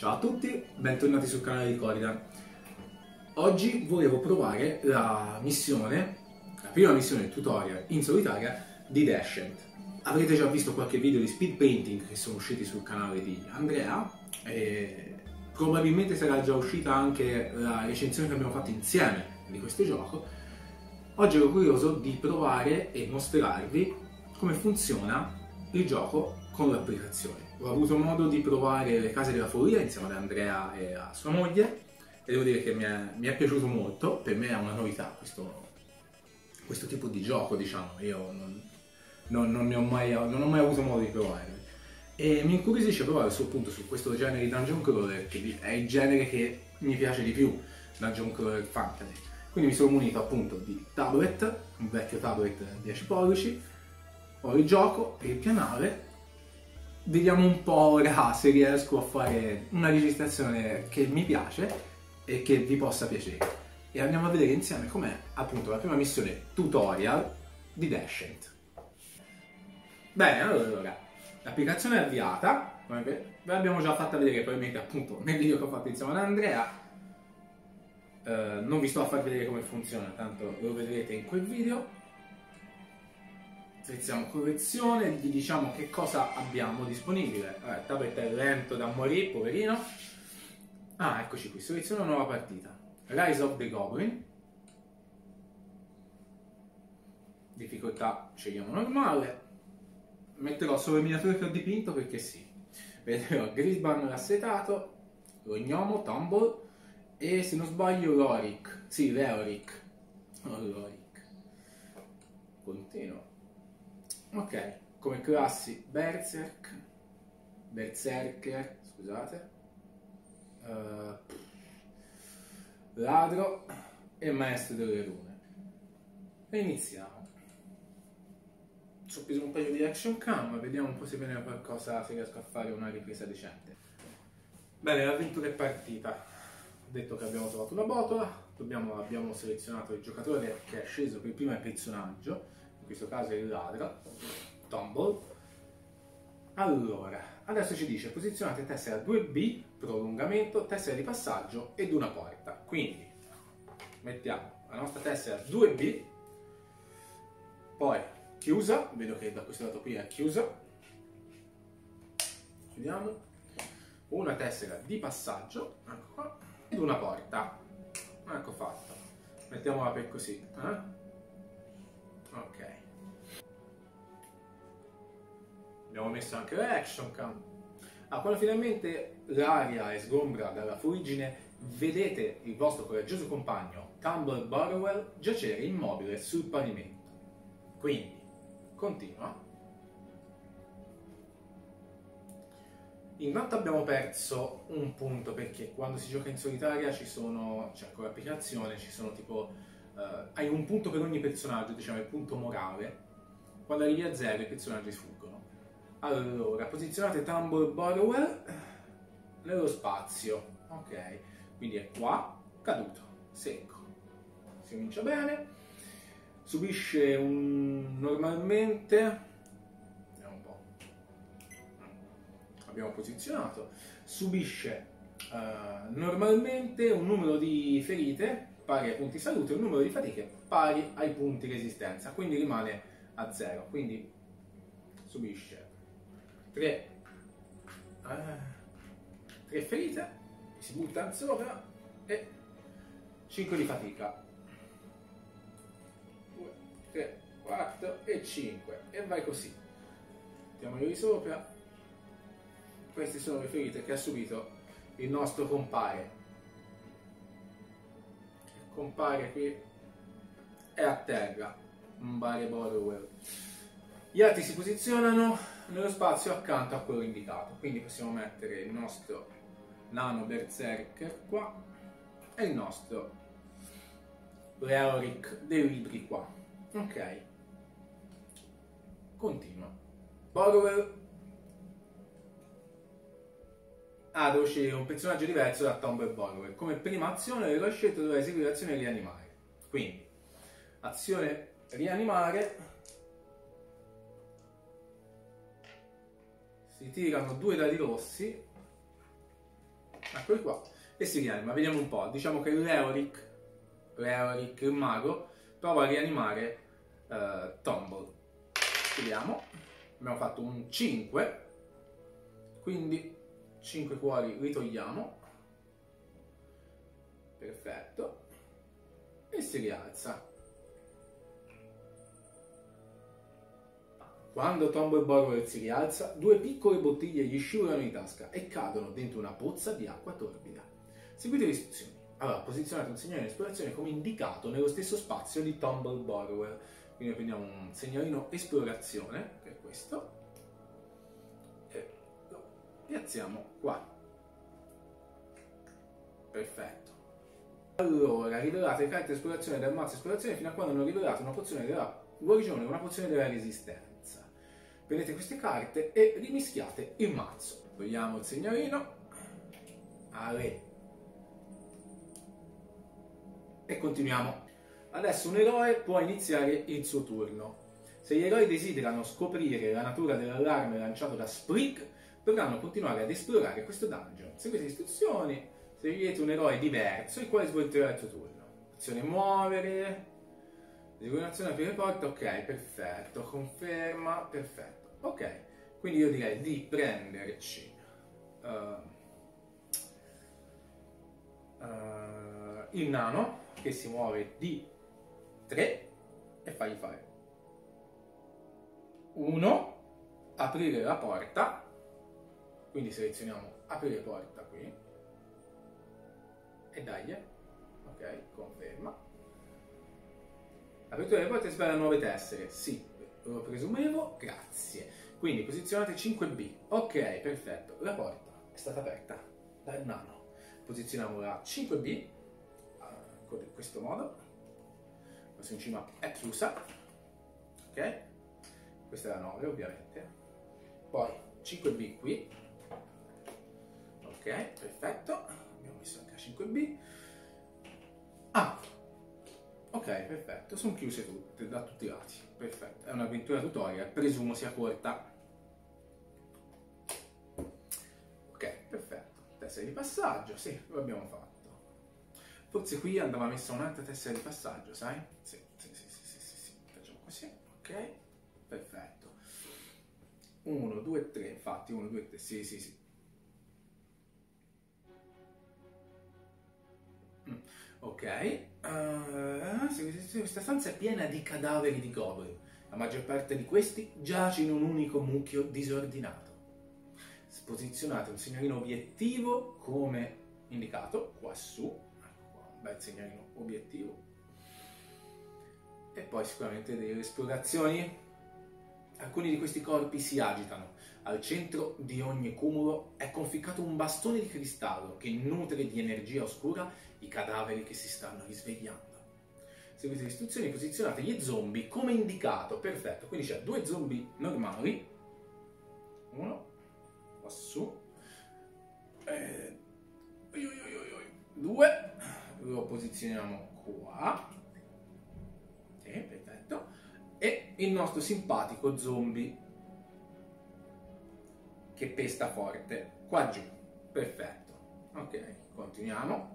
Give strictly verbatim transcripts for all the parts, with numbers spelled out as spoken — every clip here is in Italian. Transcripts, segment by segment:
Ciao a tutti, bentornati sul canale di Corridan. Oggi volevo provare la missione, la prima missione tutorial in solitaria di Descent. Avrete già visto qualche video di speed painting che sono usciti sul canale di Andrea e probabilmente sarà già uscita anche la recensione che abbiamo fatto insieme di questo gioco. Oggi ero curioso di provare e mostrarvi come funziona il gioco con l'applicazione. Ho avuto modo di provare le case della follia insieme ad Andrea e a sua moglie e devo dire che mi è, mi è piaciuto molto. Per me è una novità questo, questo tipo di gioco, diciamo. Io non, non, non, ne ho mai, non ho mai avuto modo di provarlo e mi incuriosisce provare su, appunto, su questo genere di dungeon crawler, che è il genere che mi piace di più, dungeon crawler fantasy. Quindi mi sono munito appunto di tablet, un vecchio tablet dieci pollici, ho il gioco e il pianale. Vediamo un po' ora se riesco a fare una registrazione che mi piace e che vi possa piacere. E andiamo a vedere insieme com'è appunto la prima missione tutorial di Descent. Bene, allora, l'applicazione è avviata, come ve l'abbiamo già fatta vedere probabilmente appunto nel video che ho fatto insieme ad Andrea. Uh, non vi sto a far vedere come funziona, tanto lo vedrete in quel video. Selezioniamo correzione, vi diciamo che cosa abbiamo disponibile. Eh, il tablet è lento da morire, poverino. Ah, eccoci qui, seleziona nuova partita. Rise of the Goblin. Difficoltà scegliamo normale. Metterò solo le miniature che ho dipinto perché sì. Vedrò Grisban l'assetato, lo gnomo, Tumble e se non sbaglio Loric. Sì, Leoric. Oh, Loric. Continuo. Ok, come classi Berserk, Berserker, scusate, uh, Ladro e Maestro delle Rune. E iniziamo. Ho preso un paio di action cam, vediamo un po' se viene qualcosa, se riesco a fare una ripresa decente. Bene, l'avventura è partita. Ho detto che abbiamo trovato una botola, dobbiamo, abbiamo selezionato il giocatore che è sceso per prima il personaggio. In questo caso è il ladro, Tumble. Allora, adesso ci dice posizionate tessera due B, prolungamento, tessera di passaggio ed una porta. Quindi mettiamo la nostra tessera due B, poi chiusa, vedo che da questo lato qui è chiusa, chiudiamo, una tessera di passaggio, ecco qua, ed una porta. Ecco fatto. Mettiamola per così, eh? Ok, abbiamo messo anche l'action cam. Ah, quando finalmente l'aria è sgombra dalla fuliggine, vedete il vostro coraggioso compagno Tumble Burrowell giacere immobile sul pavimento. Quindi continua. Intanto abbiamo perso un punto perché quando si gioca in solitaria ci sono, cioè con l'applicazione ci sono tipo Uh, hai un punto per ogni personaggio, diciamo il punto morale. Quando arrivi a zero i personaggi sfuggono. Allora, posizionate Tumble Burrowell nello spazio. Ok, quindi è qua, caduto, secco. Si comincia bene. Subisce un... normalmente... Vediamo un po'. Abbiamo posizionato. Subisce uh, normalmente un numero di ferite pari ai punti salute e un numero di fatiche pari ai punti resistenza, quindi rimane a zero, quindi subisce tre ferite, si butta sopra e cinque di fatica, due, tre, quattro e cinque e vai così, mettiamoli di sopra. Queste sono le ferite che ha subito il nostro compare. Compare qui è a terra, un Bare Burrowell. Gli altri si posizionano nello spazio accanto a quello indicato, quindi possiamo mettere il nostro nano Berserker qua e il nostro Leoric dei libri qua. Ok, continua. Burrowell ha devo scegliere un personaggio diverso da Tumble Burrowell. Come prima azione l'ho scelto, dovrà eseguire l'azione rianimare. Quindi, azione rianimare, si tirano due dadi rossi eccoli qua, e si rianima. Vediamo un po', diciamo che Leoric, Leoric il mago, prova a rianimare uh, Tumble. Vediamo, abbiamo fatto un cinque, quindi cinque cuori li togliamo, perfetto, e si rialza. Quando Tumble Borrower si rialza, due piccole bottiglie gli scivolano in tasca e cadono dentro una pozza di acqua torbida. Seguite le istruzioni. Allora, posizionate un segnale di esplorazione come indicato nello stesso spazio di Tumble Borrower. Quindi prendiamo un segnalino esplorazione, che è questo, e lo piazziamo qua. Perfetto. Allora, rivelate le carte esplorazione del mazzo esplorazione fino a quando non rivelate una pozione della guarigione e una pozione della resistenza. Prendete queste carte e rimischiate il mazzo. Togliamo il segnalino. Ale. E continuiamo. Adesso un eroe può iniziare il suo turno. Se gli eroi desiderano scoprire la natura dell'allarme lanciato da Sprig, dovranno continuare ad esplorare questo dungeon. Seguite le istruzioni. Scegliete un eroe diverso, il quale svolgerà il suo turno. Azione muovere. Esecuzione aprire porta, ok, perfetto. Conferma, perfetto. Ok, quindi io direi di prenderci uh, uh, il nano, che si muove di tre, e fargli fare uno, aprire la porta, quindi selezioniamo aprire porta qui, e dagli, ok, conferma. Apertura delle porte spara nuove tessere, sì, lo presumevo, grazie. Quindi posizionate cinque B, ok, perfetto, la porta è stata aperta dal nano. Posizioniamo la cinque B, uh, in questo modo, questa in cima è chiusa, ok, questa è la nove ovviamente, poi cinque B qui, ok, perfetto, abbiamo messo anche la cinque B, ah, ok, perfetto, sono chiuse tutte, da tutti i lati, perfetto, è un'avventura tutorial, presumo sia corta. Ok, perfetto, tessera di passaggio, sì, lo abbiamo fatto. Forse qui andava messa un'altra tessera di passaggio, sai? Sì, sì, sì, sì, sì, sì, sì. Facciamo così, ok, perfetto. uno, due, tre, infatti, uno, due, tre, sì, sì, sì. Ok, uh, questa stanza è piena di cadaveri di goblin. La maggior parte di questi giace in un unico mucchio disordinato. Posizionate un segnalino obiettivo come indicato qua su, ecco qua, un bel segnalino obiettivo, e poi sicuramente delle esplorazioni. Alcuni di questi corpi si agitano. Al centro di ogni cumulo è conficcato un bastone di cristallo che nutre di energia oscura i cadaveri che si stanno risvegliando. Seguite le istruzioni, posizionate gli zombie come indicato. Perfetto, quindi c'è due zombie normali, uno qua su, e due, lo posizioniamo qua, sì, perfetto, e il nostro simpatico zombie che pesta forte qua giù, perfetto. Ok, continuiamo.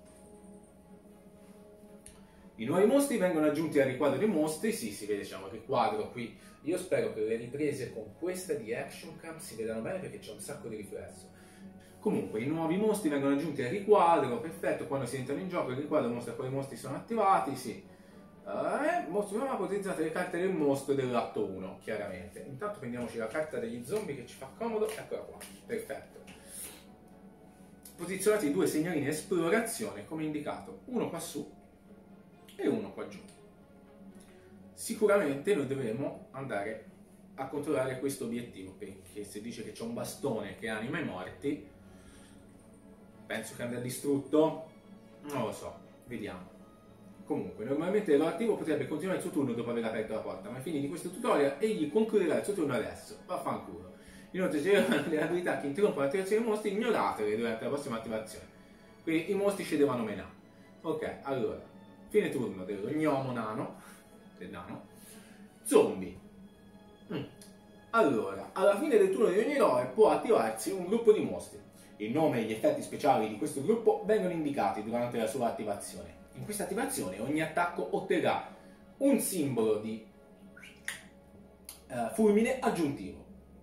I nuovi mostri vengono aggiunti al riquadro dei mostri. Sì, si vede, diciamo, il riquadro qui. Io spero che le riprese con questa di Action Cam si vedano bene perché c'è un sacco di riflesso. Comunque, i nuovi mostri vengono aggiunti al riquadro, perfetto. Quando si entrano in gioco il riquadro mostra quali mostri sono attivati, sì. Eh, mostro prima utilizzate le carte del mostro dell'atto uno, chiaramente. Intanto prendiamoci la carta degli zombie che ci fa comodo, eccola qua, perfetto. Posizionate i due segnalini esplorazione come indicato, uno qua su e uno qua giù. Sicuramente noi dovremo andare a controllare questo obiettivo, perché se dice che c'è un bastone che anima i morti, penso che andrà distrutto, non lo so, vediamo. Comunque, normalmente l'attivo potrebbe continuare il suo turno dopo aver aperto la porta, ma ai fini di questo tutorial egli concluderà il suo turno adesso, vaffanculo. Inoltre ci sono delle abilità che interrompono l'attivazione dei mostri, ignoratele durante la prossima attivazione. Quindi i mostri scendevano menà. Ok, allora, fine turno dello gnomo nano, del nano, zombie. Mm. Allora, alla fine del turno di ogni eroe può attivarsi un gruppo di mostri. Il nome e gli effetti speciali di questo gruppo vengono indicati durante la sua attivazione. In questa attivazione ogni attacco otterrà un simbolo di uh, fulmine aggiuntivo.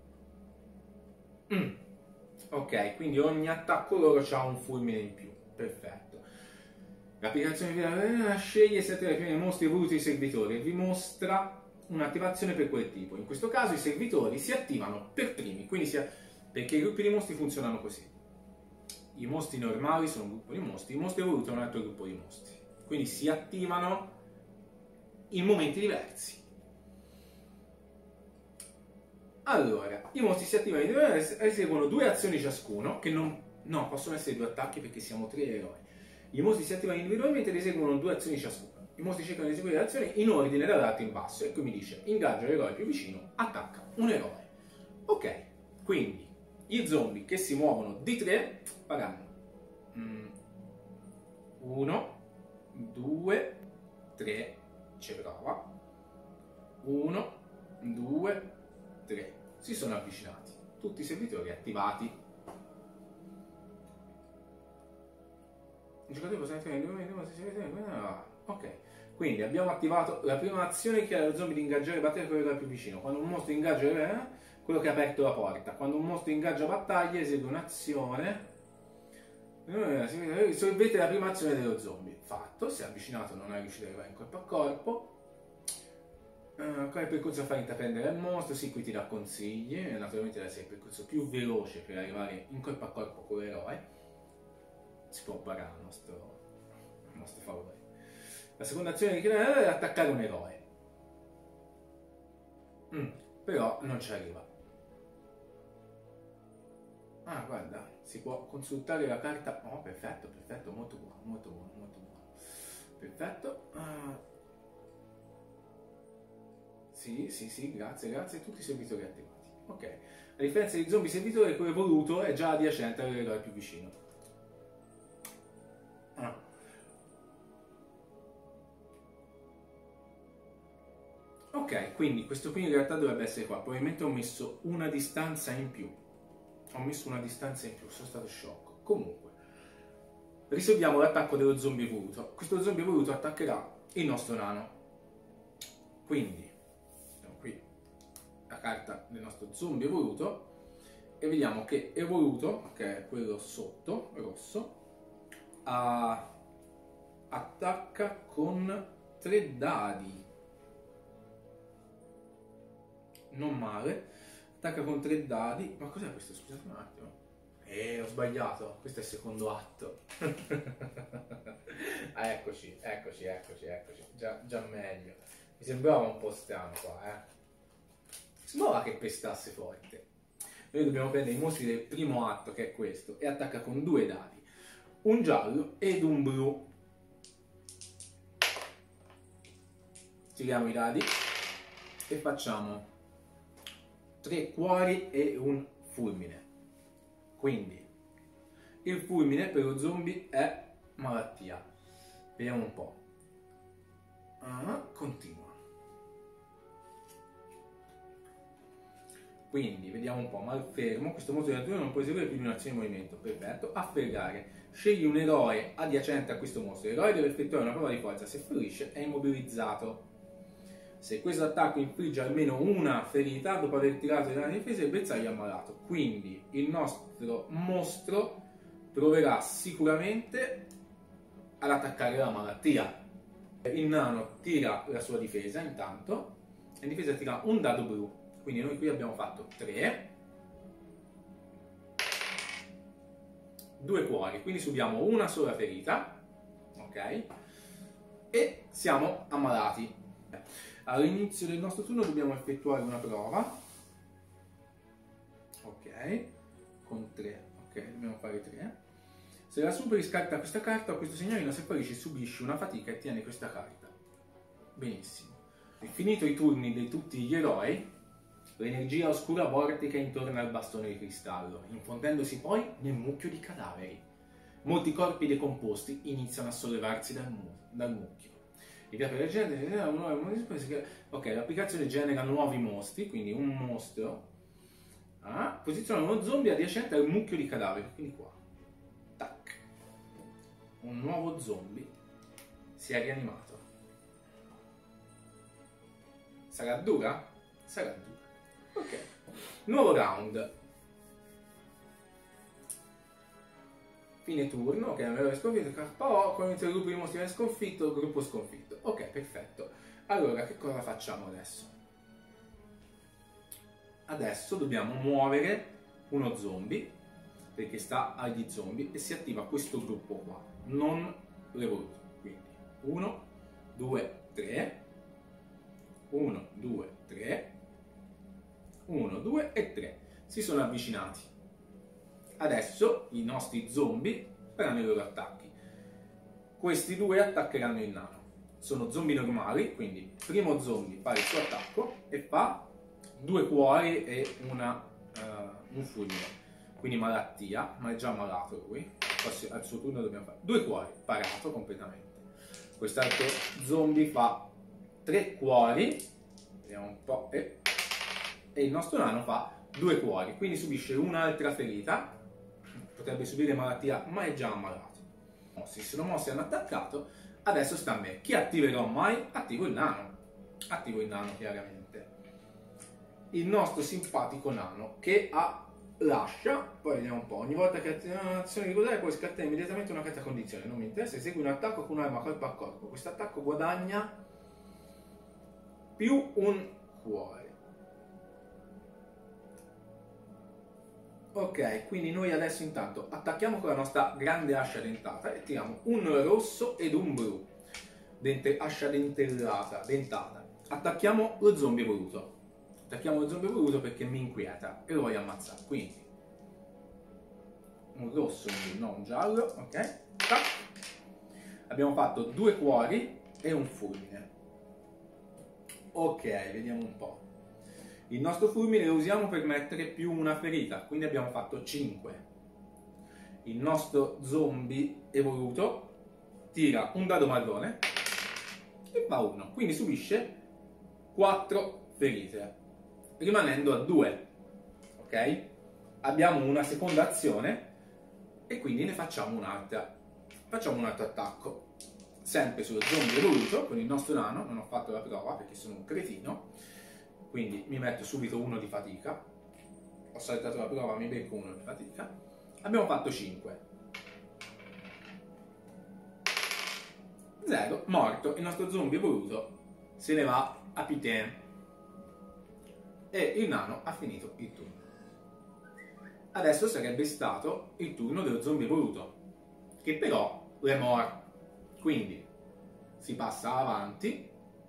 Mm. Ok, quindi ogni attacco loro ha un fulmine in più. Perfetto. L'applicazione finale sceglie sette dei primi mostri evoluti dei servitori e vi mostra un'attivazione per quel tipo. In questo caso i servitori si attivano per primi, quindi si, perché i gruppi di mostri funzionano così. I mostri normali sono un gruppo di mostri, i mostri evoluti sono un altro gruppo di mostri. Quindi si attivano in momenti diversi. Allora, i mostri si attivano e eseguono due azioni ciascuno, che non, no, possono essere due attacchi perché siamo tre eroi. I mostri si attivano individualmente ed eseguono due azioni ciascuno. I mostri cercano di eseguire le azioni in ordine dall'alto in basso. E qui mi dice, ingaggia l'eroe più vicino, attacca un eroe. Ok, quindi gli zombie che si muovono di tre faranno uno, due, tre, ci prova, uno, due, tre, si sono avvicinati, tutti i servitori attivati. Il giocatore può essere ok, quindi abbiamo attivato la prima azione che è lo zombie di ingaggiare e battere quello che è più vicino. Quando un mostro ingaggia quello che ha aperto la porta, quando un mostro ingaggia battaglia esegue un'azione. Risolvete la prima azione dello zombie. Fatto, si è avvicinato, non è riuscito ad arrivare in corpo a corpo. Uh, qual è il percorso a far intraprendere al mostro? Sì, qui ti dà consigli. Naturalmente deve essere il percorso più veloce per arrivare in corpo a corpo con l'eroe. Si può barare a nostro, a nostro favore. La seconda azione di è attaccare un eroe. Mm, però non ci arriva. Ah, guarda, si può consultare la carta. Oh, perfetto, perfetto, molto buono, molto buono, molto buono. Perfetto. Ah. Sì, sì, sì, grazie, grazie. Tutti i servitori attivati. Ok. La differenza di zombie servitore, quello evoluto, è già adiacente all'eroe più vicino. Ah. Ok, quindi questo qui in realtà dovrebbe essere qua. Probabilmente ho messo una distanza in più. Ho messo una distanza in più, sono stato sciocco. Comunque, risolviamo l'attacco dello zombie evoluto. Questo zombie evoluto attaccherà il nostro nano. Quindi, abbiamo qui la carta del nostro zombie evoluto e vediamo che evoluto, che è quello sotto, rosso, a... attacca con tre dadi. Non male. Attacca con tre dadi. Ma cos'è questo? Scusate un attimo. Eh, ho sbagliato. Questo è il secondo atto. Ah, eccoci, eccoci, eccoci, eccoci. Già, già meglio. Mi sembrava un po' strano qua, eh. Sembrava che pestasse forte. Noi dobbiamo prendere i mostri del primo atto, che è questo, e attacca con due dadi. Un giallo ed un blu. Tiriamo i dadi e facciamo tre cuori e un fulmine. Quindi il fulmine per lo zombie è malattia. Vediamo un po'. Ah, continua. Quindi vediamo un po'. Malfermo. Questo mostro di natura non può eseguire più di un'azione di movimento. Perfetto. Afferrare. Scegli un eroe adiacente a questo mostro. L'eroe deve effettuare una prova di forza. Se fallisce è immobilizzato. Se questo attacco infligge almeno una ferita dopo aver tirato le danni difese, il bersaglio è ammalato. Quindi il nostro mostro proverà sicuramente ad attaccare la malattia. Il nano tira la sua difesa intanto, e in difesa tira un dado blu. Quindi noi qui abbiamo fatto tre, due cuori, quindi subiamo una sola ferita, ok? E siamo ammalati. All'inizio del nostro turno dobbiamo effettuare una prova, ok, con tre, ok, dobbiamo fare tre. Se la superi scarta questa carta o questo segnalino, se fallisci subisci una fatica e tieni questa carta. Benissimo. Finito i turni di tutti gli eroi, l'energia oscura vortica intorno al bastone di cristallo, infondendosi poi nel mucchio di cadaveri. Molti corpi decomposti iniziano a sollevarsi dal, mu dal mucchio. Ok, l'applicazione genera nuovi mostri, quindi un mostro Ah, posiziona uno zombie adiacente al mucchio di cadaveri, quindi qua. Tac. Un nuovo zombie si è rianimato. Sarà dura? Sarà dura. Ok. Nuovo round. Fine turno, ok, non avevo sconfitto, K O, con inizio il gruppo di mostri viene sconfitto, gruppo sconfitto. Ok, perfetto. Allora, che cosa facciamo adesso? Adesso dobbiamo muovere uno zombie, perché sta agli zombie, e si attiva questo gruppo qua, non l'evoluto. Quindi uno, due, tre, uno, due, tre, uno, due e tre. Si sono avvicinati. Adesso i nostri zombie faranno i loro attacchi. Questi due attaccheranno il nano. Sono zombie normali, quindi primo zombie fa il suo attacco e fa due cuori e una, uh, un fulmine. Quindi malattia, ma è già malato lui. Al suo turno dobbiamo fare due cuori, parato completamente. Quest'altro zombie fa tre cuori, vediamo un po', e, e il nostro nano fa due cuori, quindi subisce un'altra ferita. Potrebbe subire malattia, ma è già ammalato. Si sono mossi e hanno attaccato. Adesso sta a me. Chi attiverò mai? Attivo il nano. Attivo il nano, chiaramente. Il nostro simpatico nano che ha lascia. Poi vediamo un po'. Ogni volta che attiva un'azione di potere puoi scattare immediatamente una carta condizione. Non mi interessa. Esegui un attacco con un'arma corpo a corpo. Questo attacco guadagna più un cuore. Ok, quindi noi adesso intanto attacchiamo con la nostra grande ascia dentata e tiriamo un rosso ed un blu. Dente, ascia dentellata, dentata. Attacchiamo lo zombie voluto. Attacchiamo lo zombie voluto perché mi inquieta e lo voglio ammazzare. Quindi un rosso, un blu, no un giallo, ok? Tac. Abbiamo fatto due cuori e un fulmine. Ok, vediamo un po'. Il nostro fulmine lo usiamo per mettere più una ferita, quindi abbiamo fatto cinque. Il nostro zombie evoluto tira un dado marrone e fa uno, quindi subisce quattro ferite, rimanendo a due. Ok? Abbiamo una seconda azione e quindi ne facciamo un'altra. Facciamo un altro attacco, sempre sullo zombie evoluto, con il nostro nano. Non ho fatto la prova perché sono un cretino. Quindi mi metto subito uno di fatica. Ho saltato la prova, mi becco uno di fatica. Abbiamo fatto cinque. zero, morto. Il nostro zombie evoluto se ne va a Pitain. E il nano ha finito il turno. Adesso sarebbe stato il turno dello zombie evoluto, che però è morto. Quindi si passa avanti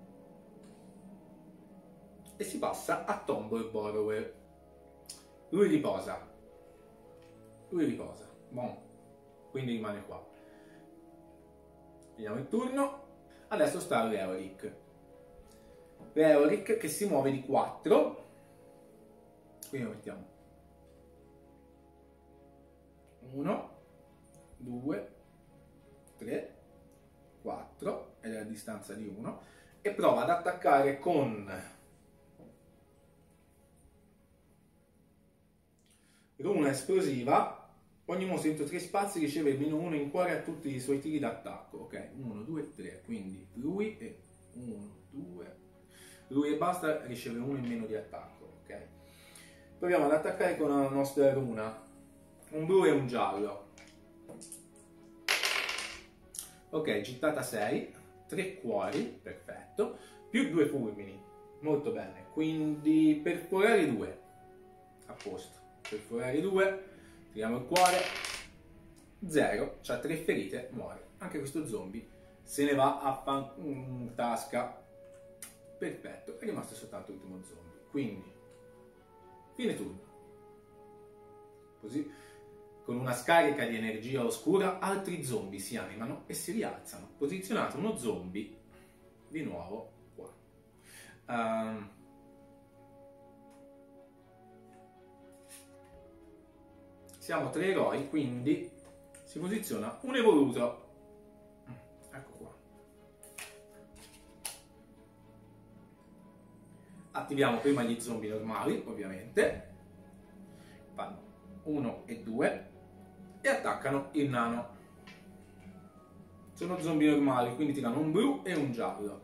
e si passa a Tomboy Borrower. Lui riposa. Lui riposa. Bon. Quindi rimane qua. Vediamo il turno. Adesso sta l'Eoric. L'Eoric che si muove di quattro. Quindi lo mettiamo. uno, due, tre, quattro. Ed è a distanza di uno. E prova ad attaccare con runa esplosiva. Ogni mostro entro tre spazi riceve meno uno in cuore a tutti i suoi tiri d'attacco. Ok, uno, due, tre. Quindi lui e uno, due. Lui e basta riceve uno in meno di attacco. Ok. Proviamo ad attaccare con la nostra runa. Un blu e un giallo. Ok, gittata sei. tre cuori. Perfetto. Più due fulmini. Molto bene. Quindi perforare due. A posto. Perforare due, tiriamo il cuore, zero, c'ha tre ferite, muore. Anche questo zombie se ne va a fan... mm, tasca. Perfetto, è rimasto soltanto l'ultimo zombie. Quindi, fine turno. Così, con una scarica di energia oscura, altri zombie si animano e si rialzano. Posizionato uno zombie di nuovo qua. Um, Siamo tre eroi, quindi si posiziona un evoluto. Ecco qua. Attiviamo prima gli zombie normali, ovviamente. fanno uno e due e attaccano il nano. Sono zombie normali, quindi tirano un blu e un giallo.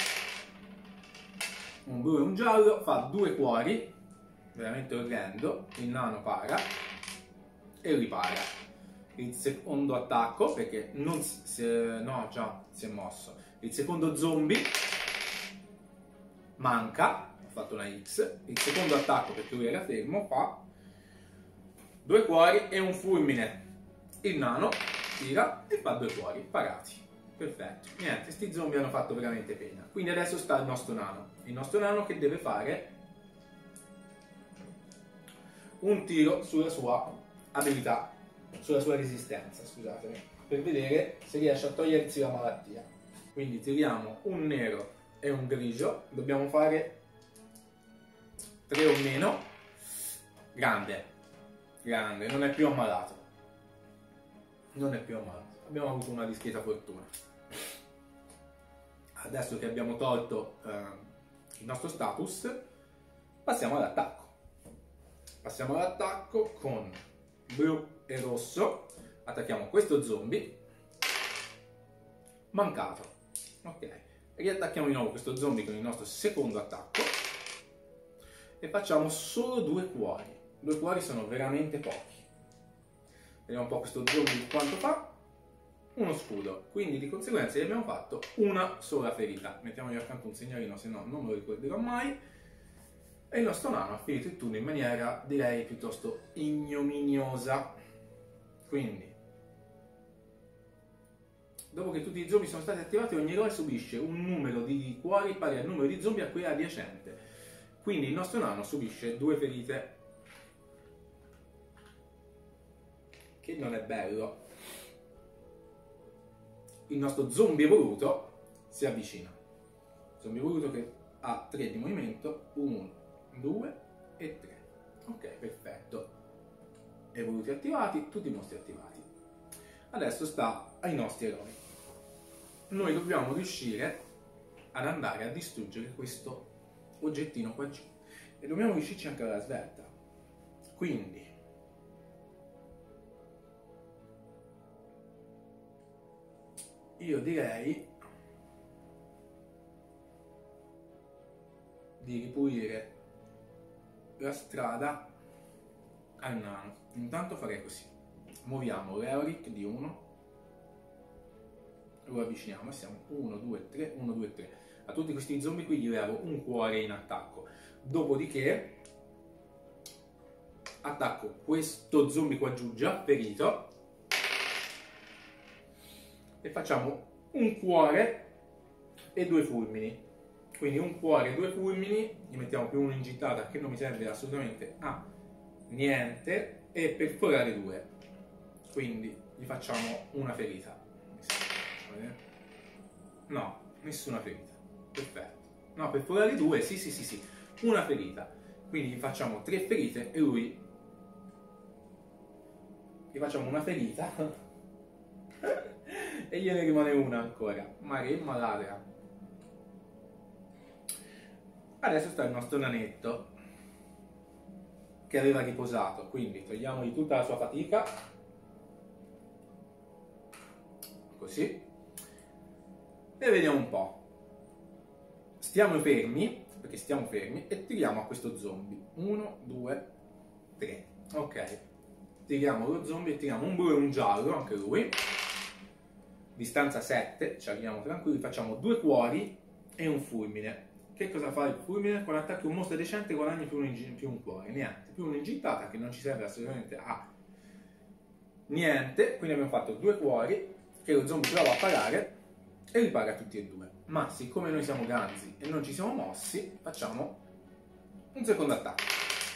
Un blu e un giallo, fa due cuori, veramente orrendo, il nano para e ripara. Il secondo attacco, perché non si è, no, già si è mosso. Il secondo zombie manca, ha fatto una X. Il secondo attacco, perché lui era fermo, fa due cuori e un fulmine. Il nano tira e fa due cuori, parati. Perfetto. Niente, sti zombie hanno fatto veramente pena. Quindi adesso sta il nostro nano. Il nostro nano che deve fare un tiro sulla sua abilità, sulla sua resistenza, scusatemi, per vedere se riesce a togliersi la malattia. Quindi tiriamo un nero e un grigio, dobbiamo fare tre o meno. Grande, grande, non è più ammalato. Non è più ammalato. Abbiamo avuto una discreta fortuna. Adesso che abbiamo tolto eh, il nostro status, passiamo all'attacco. Passiamo all'attacco con blu e rosso. Attacchiamo questo zombie. Mancato. Ok. Riattacchiamo di nuovo questo zombie con il nostro secondo attacco. E facciamo solo due cuori. Due cuori sono veramente pochi. Vediamo un po' questo zombie quanto fa. Uno scudo, quindi di conseguenza gli abbiamo fatto una sola ferita. Mettiamogli accanto un segnalino, se no non me lo ricorderò mai. E il nostro nano ha finito il turno in maniera, direi, piuttosto ignominiosa. Quindi, dopo che tutti i zombie sono stati attivati, ogni eroe subisce un numero di cuori pari al numero di zombie a cui è adiacente. Quindi il nostro nano subisce due ferite, che non è bello. Il nostro zombie evoluto si avvicina. Zombie evoluto che ha tre di movimento, uno, due e tre. Ok, perfetto. Evoluti attivati, tutti i mostri attivati. Adesso sta ai nostri eroi. Noi dobbiamo riuscire ad andare a distruggere questo oggettino qua giù. E dobbiamo riuscirci anche alla svelta. Quindi io direi di ripulire la strada al nano. Intanto farei così: muoviamo l'Eoric di uno, lo avviciniamo e siamo uno, due, tre, uno, due, tre. A tutti questi zombie qui gli levo un cuore in attacco. Dopodiché attacco questo zombie qua giù già ferito e facciamo un cuore e due fulmini. Quindi un cuore e due fulmini, gli mettiamo più uno in gittata che non mi serve assolutamente a niente, e per forare due. Quindi gli facciamo una ferita. No, nessuna ferita. Perfetto. No, per forare due, sì sì sì sì, una ferita. Quindi gli facciamo tre ferite e lui gli facciamo una ferita e gliene rimane una ancora. Ma che maladra. Adesso sta il nostro nanetto che aveva riposato, quindi togliamogli tutta la sua fatica, così, e vediamo un po'. Stiamo fermi, perché stiamo fermi, e tiriamo a questo zombie. uno, due, tre. Ok, tiriamo lo zombie e tiriamo un blu e un giallo, anche lui. Distanza sette, ci arriviamo tranquilli, facciamo due cuori e un fulmine. Che cosa fa il fulmine? Quando attacchi un mostro decente guadagni più un, più un cuore, niente, più un'ingittata che non ci serve assolutamente a niente. Quindi abbiamo fatto due cuori che lo zombie prova a parare e ripara tutti e due. Ma siccome noi siamo ganzi e non ci siamo mossi, facciamo un secondo attacco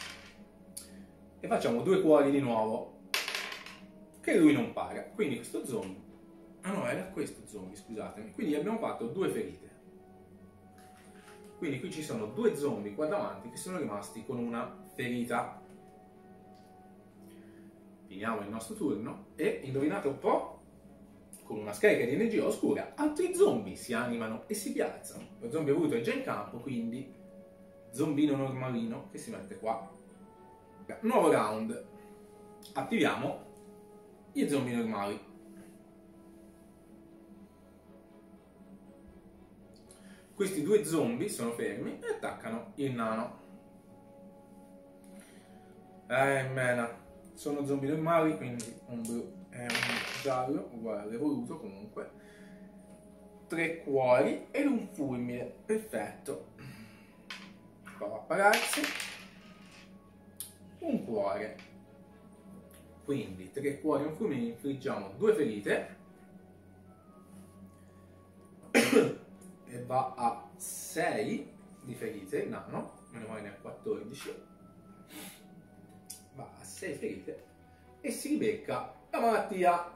e facciamo due cuori di nuovo che lui non para. Quindi questo zombie, ah no, era questo zombie, scusatemi, quindi abbiamo fatto due ferite. Quindi qui ci sono due zombie qua davanti che sono rimasti con una ferita. Finiamo il nostro turno e, indovinate un po', con una scarica di energia oscura, altri zombie si animano e si piazzano. Lo zombie evoluto è già in campo, quindi zombino normalino che si mette qua. Nuovo round. Attiviamo gli zombie normali. Questi due zombie sono fermi e attaccano il nano. Eh, mena. Sono zombie normali, quindi un blu e un giallo, uguale all'evoluto comunque. Tre cuori ed un fulmine. Perfetto. Prova a pararsi. Un cuore. Quindi tre cuori e un fulmine, infliggiamo due ferite. E va a sei di ferite il nano, meno male ne ha quattordici. Va a sei ferite e si ribecca la malattia.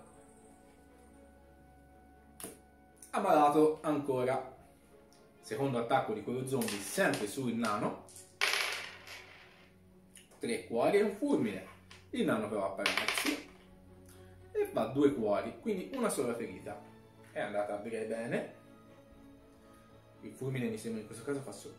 Ammalato ancora. Secondo attacco di quello zombie sempre sul nano. Tre cuori e un fulmine. Il nano prova a pararsi e va a due cuori, quindi una sola ferita. È andata a dire bene. Il fulmine mi sembra in questo caso fa solo.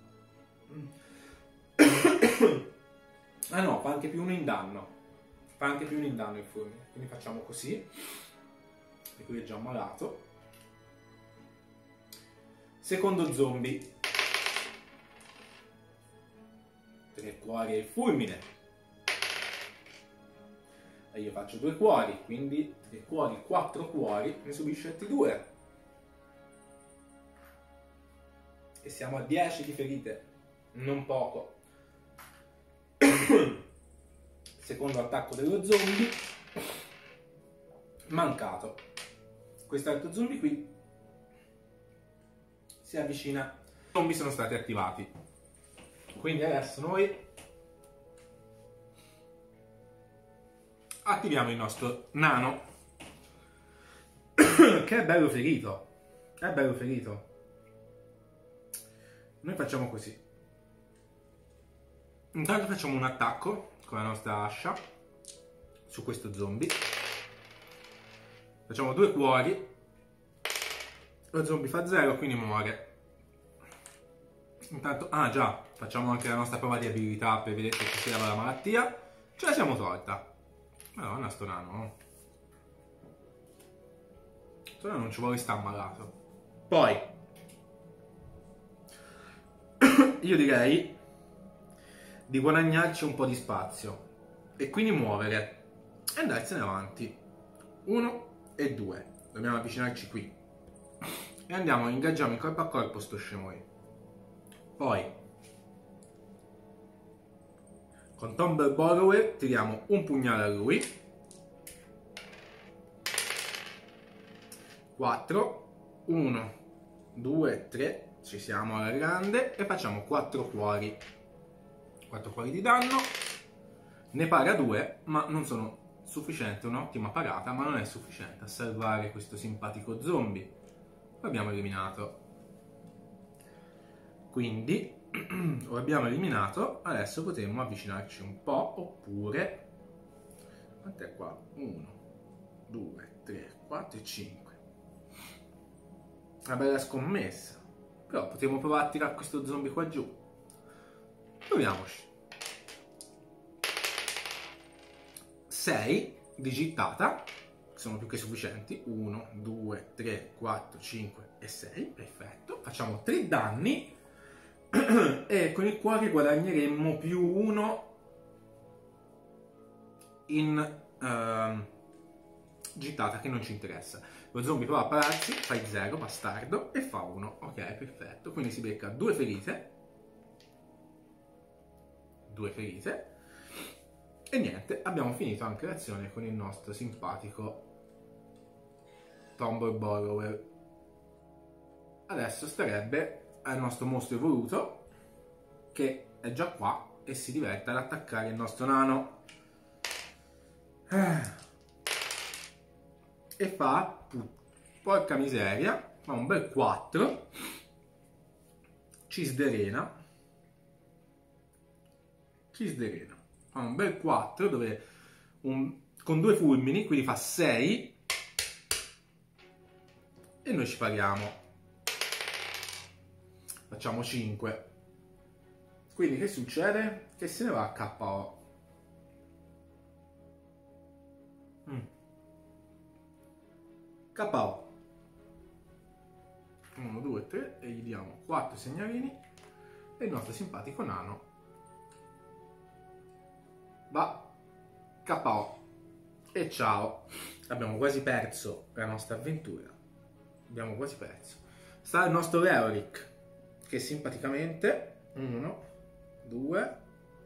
Ah no, fa anche più uno in danno. Fa anche più uno in danno il fulmine. Quindi facciamo così. E qui è già ammalato. Secondo zombie. Tre cuori e il fulmine. E io faccio due cuori, quindi tre cuori, quattro cuori, ne subisce altri due. E siamo a dieci di ferite, non poco. Secondo attacco dello zombie, mancato. Quest'altro zombie qui si avvicina. I zombie sono stati attivati, quindi adesso noi attiviamo il nostro nano, che è bello ferito, è bello ferito. Noi facciamo così. Intanto facciamo un attacco con la nostra ascia su questo zombie. Facciamo due cuori. Lo zombie fa zero, quindi muore. Intanto, ah già, facciamo anche la nostra prova di abilità per vedere se ci leva la malattia. Ce la siamo tolta. Madonna, sto nano, no? Sto nano non ci vuole stare ammalato. Poi io direi di guadagnarci un po' di spazio e quindi muovere e andarsene avanti. Uno e due. Dobbiamo avvicinarci qui. E andiamo, ingaggiamo in corpo a corpo sto scemo lì. Poi con Tomber Borrower tiriamo un pugnale a lui. quattro. uno, due, tre. Ci siamo alla grande e facciamo quattro cuori. quattro cuori di danno. Ne para due, ma non sono sufficienti. Un'ottima parata, ma non è sufficiente a salvare questo simpatico zombie. Lo abbiamo eliminato. Quindi lo abbiamo eliminato. Adesso potremmo avvicinarci un po', oppure quant'è qua? uno, due, tre, quattro e cinque. Una bella scommessa. Però potremmo provare a tirare questo zombie qua giù. Proviamoci. sei di gittata, sono più che sufficienti. uno, due, tre, quattro, cinque e sei. Perfetto. Facciamo tre danni e con il cuore guadagneremmo più uno in uh, gittata, che non ci interessa. Lo zombie prova a pararsi, fai zero, bastardo, e fa uno. Ok, perfetto. Quindi si becca due ferite. Due ferite. E niente, abbiamo finito anche l'azione con il nostro simpatico Tomber Borrower. Adesso starebbe al nostro mostro evoluto, che è già qua e si diverte ad attaccare il nostro nano. E fa, porca miseria, fa un bel quattro. Ci sderena. Ci sderena. Fa un bel quattro dove un, con due fulmini, quindi fa sei. E noi ci pariamo. Facciamo cinque. Quindi che succede? Che se ne va a K O. Mm. K O. uno, due, tre e gli diamo quattro segnalini e il nostro simpatico nano va K O. E ciao, abbiamo quasi perso la nostra avventura, abbiamo quasi perso. Sta il nostro Leoric che simpaticamente uno, due,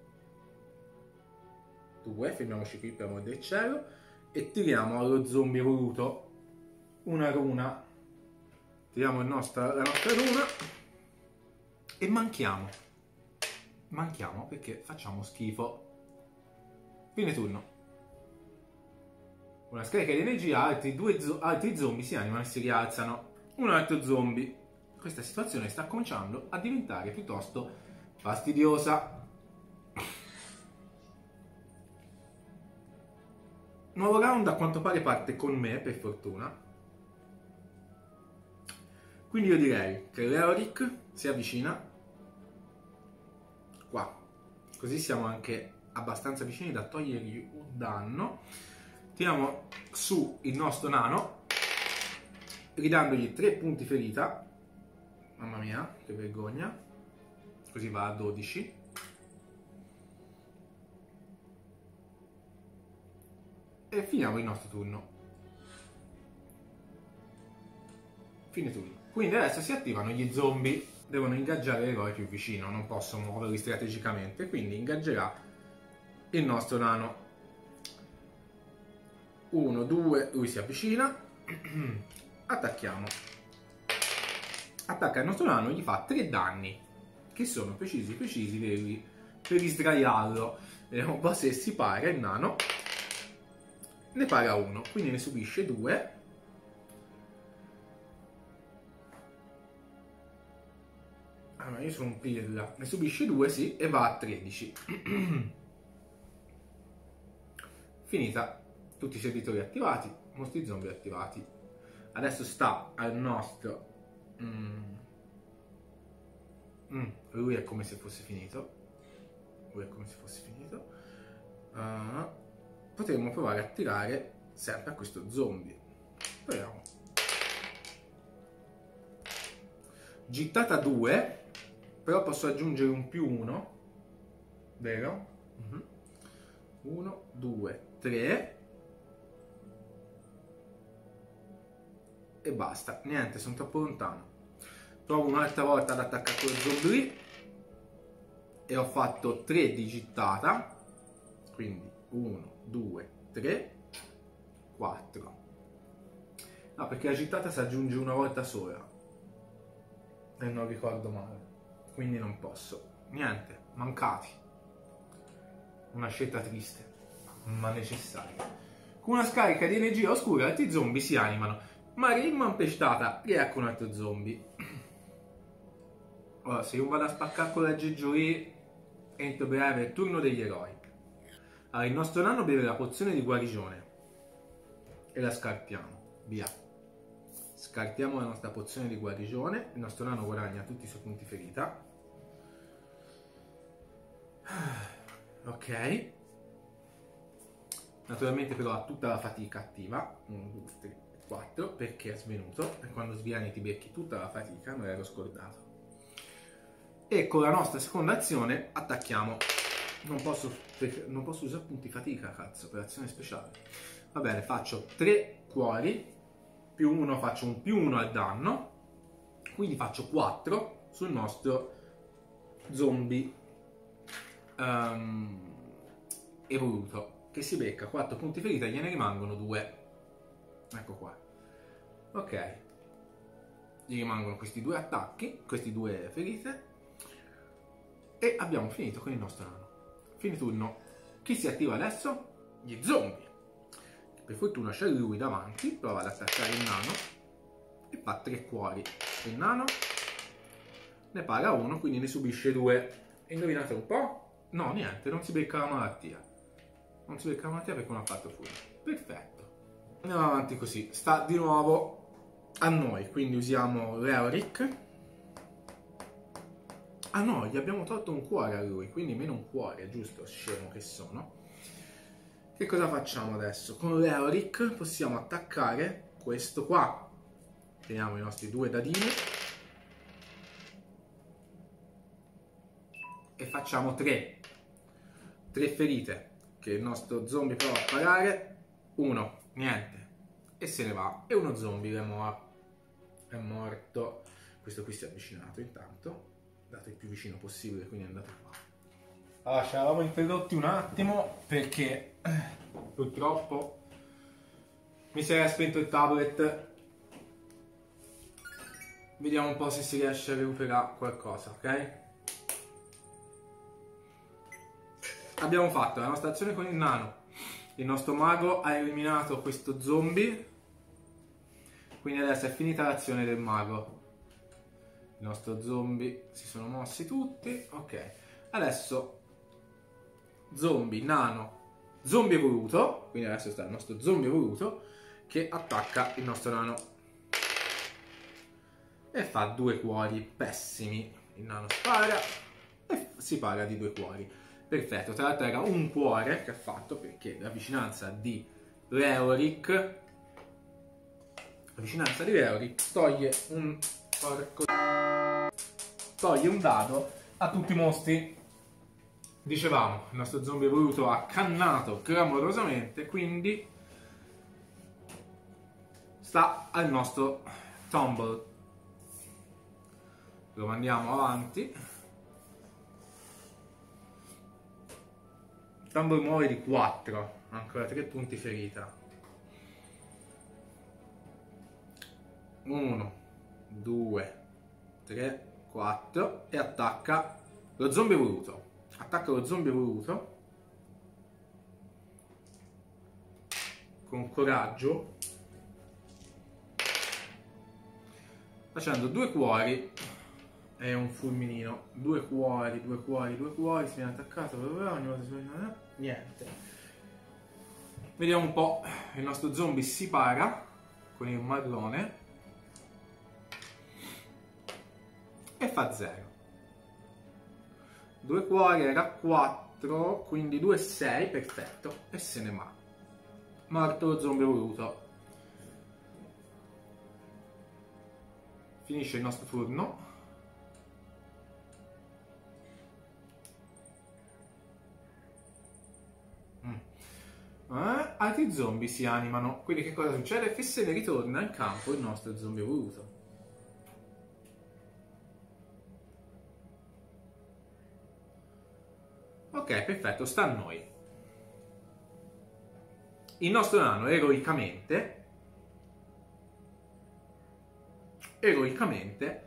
due, fermiamoci qui per amor del cielo e tiriamo allo zombie evoluto una runa, tiriamo il nostro, la nostra runa e manchiamo, manchiamo perché facciamo schifo. Fine turno. Una scarica di energia, altri, due zo altri zombie si animano e si rialzano. Un altro zombie. Questa situazione sta cominciando a diventare piuttosto fastidiosa. Nuovo round a quanto pare parte con me, per fortuna. Quindi io direi che Leoric si avvicina qua. Così siamo anche abbastanza vicini da togliergli un danno. Tiriamo su il nostro nano, ridandogli tre punti ferita. Mamma mia, che vergogna. Così va a dodici. E finiamo il nostro turno. Fine turno. Quindi adesso si attivano gli zombie. Devono ingaggiare l'eroe più vicino, non posso muoverli strategicamente, quindi ingaggerà il nostro nano. uno, due, lui si avvicina. Attacchiamo. Attacca il nostro nano e gli fa tre danni, che sono precisi precisi per, per sdraiarlo. Vediamo un po' se si para il nano. Ne para uno, quindi ne subisce due. Allora, io sono un pirla. Ne subisce due, sì, e va a tredici. Finita. Tutti i servitori attivati, mostri zombie attivati. Adesso sta al nostro... Mm. Mm. Lui è come se fosse finito. Lui è come se fosse finito. Uh, potremmo provare a tirare sempre a questo zombie. Proviamo. Gittata due, però posso aggiungere un più uno, vero? uno, due, tre e basta. Niente, sono troppo lontano. Provo un'altra volta ad attaccare quello zombie lì e ho fatto tre di gittata, quindi uno, due, tre, quattro. No, perché la gittata si aggiunge una volta sola e non ricordo male, quindi non posso. Niente, mancati. Una scelta triste ma necessaria. Con una scarica di energia oscura altri zombie si animano, ma Rimman Pestata riecco un altro zombie. Ora, se io vado a spaccare con la Geggioi entro breve il turno degli eroi. Allora, il nostro nano beve la pozione di guarigione e la scartiamo, via. Scartiamo la nostra pozione di guarigione, il nostro nano guadagna tutti i suoi punti ferita. Ok. Naturalmente però ha tutta la fatica attiva, uno, due, tre, quattro, perché è svenuto, e quando sviani ti becchi tutta la fatica, me l'ero scordato. E con la nostra seconda azione attacchiamo. Non posso, non posso usare punti fatica, cazzo, per azione speciale. Va bene, faccio tre cuori, più uno, faccio un più uno al danno, quindi faccio quattro sul nostro zombie um, evoluto, che si becca quattro punti ferita e gliene rimangono due. Ecco qua. Ok. Gli rimangono questi due attacchi, questi due ferite. E abbiamo finito con il nostro nano. Fine turno. Chi si attiva adesso? Gli zombie. Per fortuna c'è lui davanti. Prova ad attaccare il nano. E fa tre cuori. Il nano ne paga uno, quindi ne subisce due. E indovinate un po'? No, niente, non si becca la malattia. Non si becca la malattia perché non ha fatto fuori. Perfetto. Andiamo avanti così. Sta di nuovo a noi, quindi usiamo Leoric. Ah no, gli abbiamo tolto un cuore a lui, quindi meno un cuore, giusto? Scemo che sono. Che cosa facciamo adesso? Con l'Eoric possiamo attaccare questo qua. Teniamo i nostri due dadini e facciamo tre. Tre ferite che il nostro zombie prova a parare. Uno, niente, e se ne va. E uno zombie è, mor è morto. Questo qui si è avvicinato intanto. Andate il più vicino possibile, quindi andate qua. Allora, ci eravamo interrotti un attimo perché purtroppo mi si era spento il tablet. Vediamo un po' se si riesce a recuperare qualcosa, ok? Abbiamo fatto la nostra azione con il nano. Il nostro mago ha eliminato questo zombie. Quindi adesso è finita l'azione del mago. Il nostro zombie si sono mossi tutti. Ok. Adesso zombie, nano, zombie evoluto. Quindi adesso sta il nostro zombie evoluto che attacca il nostro nano e fa due cuori pessimi. Il nano spara e si paga di due cuori. Perfetto, tra l'altro era un cuore che ha fatto perché la vicinanza di Leoric la vicinanza di Leoric toglie un porco toglie un dado a tutti i mostri. Dicevamo, il nostro zombie evoluto ha cannato clamorosamente, quindi sta al nostro Tumble. Lo mandiamo avanti. Tumble muore di quattro, ancora tre punti ferita. uno, due, tre, quattro e attacca lo zombie evoluto. Attacca lo zombie evoluto con coraggio, facendo due cuori e un fulminino. Due cuori, due cuori, due cuori, si viene attaccato, ogni volta si... niente. Vediamo un po', il nostro zombie si para con il marrone e fa zero. Due cuori era quattro, quindi due, sei, perfetto, e se ne va. Morto lo zombie evoluto. Finisce il nostro turno. Mm. Eh, altri zombie si animano, quindi che cosa succede? Che se ne ritorna in campo il nostro zombie evoluto. Ok, perfetto, sta a noi. Il nostro nano eroicamente eroicamente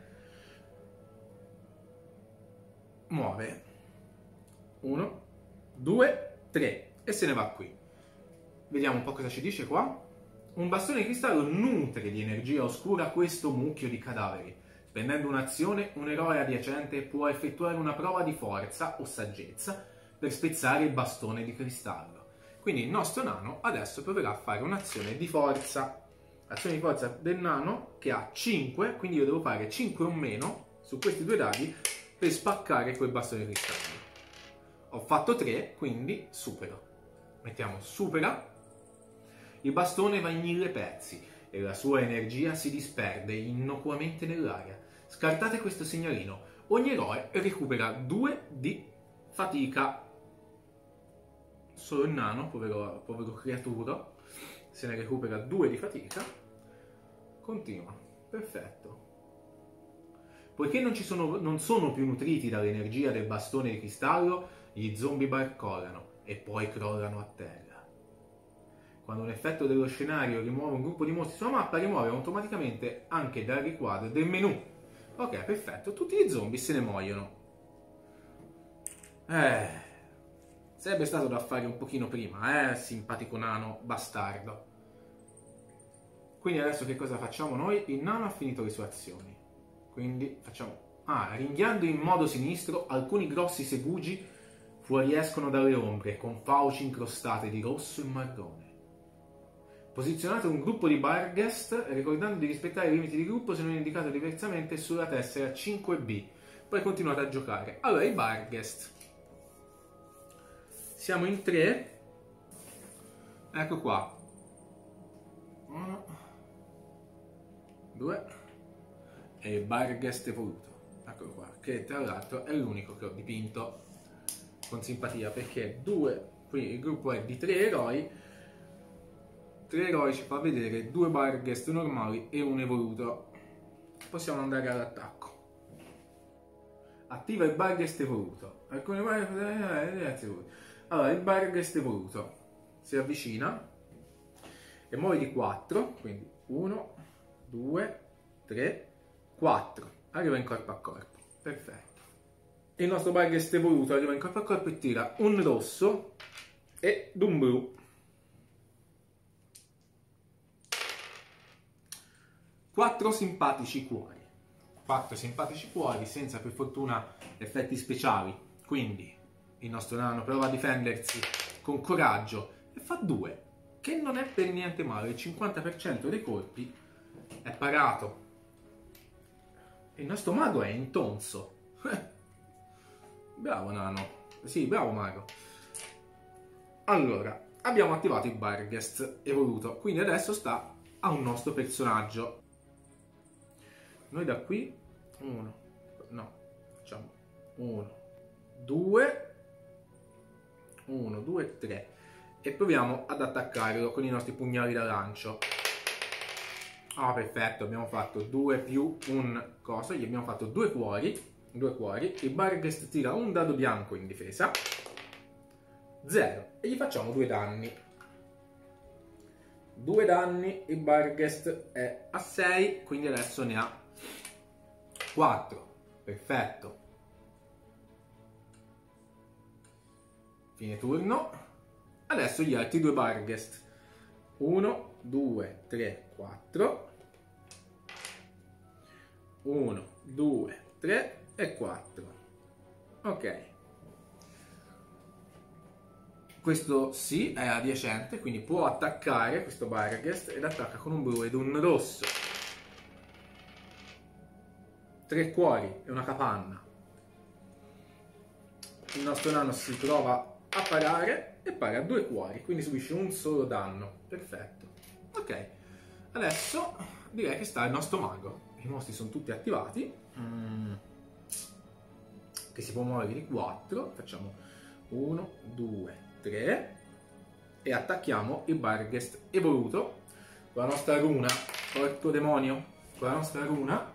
muove uno, due, tre e se ne va qui. Vediamo un po' cosa ci dice qua. Un bastone di cristallo nutre di energia oscura questo mucchio di cadaveri. Spendendo un'azione, un eroe adiacente può effettuare una prova di forza o saggezza per spezzare il bastone di cristallo. Quindi il nostro nano adesso proverà a fare un'azione di forza. Azione di forza del nano che ha cinque, quindi io devo fare cinque o meno su questi due dadi per spaccare quel bastone di cristallo. Ho fatto tre, quindi supero. Mettiamo supera. Il bastone va in mille pezzi e la sua energia si disperde innocuamente nell'aria. Scartate questo segnalino. Ogni eroe recupera due di fatica. Solo il nano, povero, povero creatura, se ne recupera due di fatica. Continua. Perfetto. Poiché non, ci sono, non sono più nutriti dall'energia del bastone di cristallo, gli zombie barcolano e poi crollano a terra. Quando un effetto dello scenario rimuove un gruppo di mostri sulla mappa, rimuove automaticamente anche dal riquadro del menu. Ok, perfetto. Tutti gli zombie se ne muoiono. Eh, sarebbe stato da fare un pochino prima, eh, simpatico nano bastardo. Quindi adesso che cosa facciamo noi? Il nano ha finito le sue azioni. Quindi facciamo... Ah, ringhiando in modo sinistro, alcuni grossi segugi fuoriescono dalle ombre con fauci incrostate di rosso e marrone. Posizionate un gruppo di Barghest, ricordando di rispettare i limiti di gruppo se non indicato diversamente sulla tessera cinque B. Poi continuate a giocare. Allora, i Barghest. Siamo in tre. Ecco qua. Uno, due. E il Barghest evoluto. Eccolo qua. Che tra l'altro è l'unico che ho dipinto con simpatia, perché due, qui il gruppo è di tre eroi. Tre eroi ci fa vedere due Barghest normali e un evoluto. Possiamo andare all'attacco. Attiva il Barghest evoluto. Alcune allora, il Barghest evoluto si avvicina e muove di quattro, quindi uno, due, tre, quattro. Arriva in corpo a corpo. Perfetto. Il nostro Barghest evoluto arriva in corpo a corpo e tira un rosso ed un blu. Quattro simpatici cuori. Quattro simpatici cuori senza per fortuna effetti speciali. Quindi il nostro nano prova a difendersi con coraggio e fa due, che non è per niente male. Il cinquanta per cento dei colpi è parato. Il nostro mago è intonso. Bravo nano. Sì, bravo mago. Allora, abbiamo attivato il Barghest evoluto, quindi adesso sta a un nostro personaggio. Noi da qui, uno, no, facciamo uno, due, uno, due, tre e proviamo ad attaccarlo con i nostri pugnali da lancio. Ah, perfetto, abbiamo fatto due più un coso, gli abbiamo fatto due cuori, due cuori, il Barghest tira un dado bianco in difesa, zero, e gli facciamo due danni. Due danni, il Barghest è a sei, quindi adesso ne ha quattro. Perfetto. Fine turno. Adesso gli altri due Barghest. uno, due, tre, quattro. uno, due, tre e quattro. Ok. Questo sì è adiacente, quindi può attaccare questo Barghest ed attacca con un blu ed un rosso. Tre cuori e una capanna. Il nostro nano si trova a parare e para due cuori, quindi subisce un solo danno. Perfetto. Ok, adesso direi che sta il nostro mago. I mostri sono tutti attivati. Mm. Che si può muovere di quattro. Facciamo uno, due, tre e attacchiamo il Barghest evoluto con la nostra runa. Porco demonio, con la nostra runa.